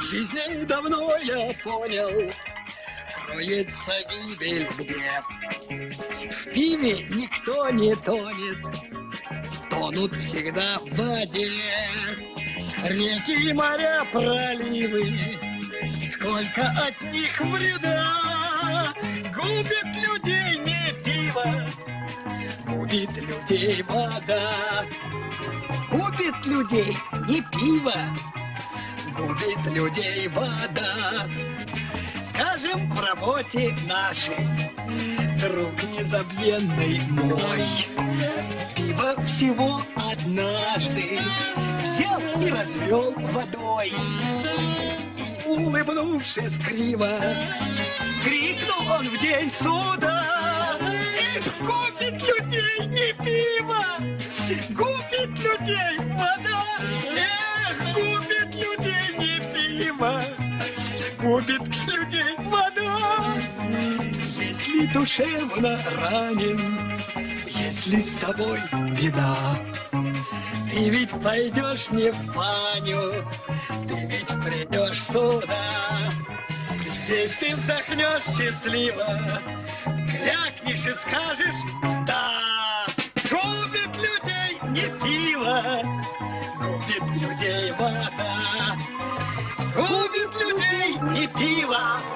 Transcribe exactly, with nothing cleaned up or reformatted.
В жизни давно я понял, кроется гибель где. В пиве никто не тонет, тонут всегда в воде. Реки, моря, проливы, сколько от них вреда. Губит людей не пиво, губит людей вода. Губит людей не пиво, губит людей вода. Скажем, в работе нашей, друг незабвенный мой, пиво всего однажды взял и развел водой. И, улыбнувшись криво, крикнул он в день суда: эх, губит людей не пиво, губит людей вода. Эх, губит людей не пиво, губит людей вода. Если душевно ранен, если с тобой беда, ты ведь пойдешь не в баню, ты ведь придешь сюда. Здесь ты вздохнешь счастливо, крякнешь и скажешь да. Губит людей не пиво, губит людей вода. Губит людей не пиво,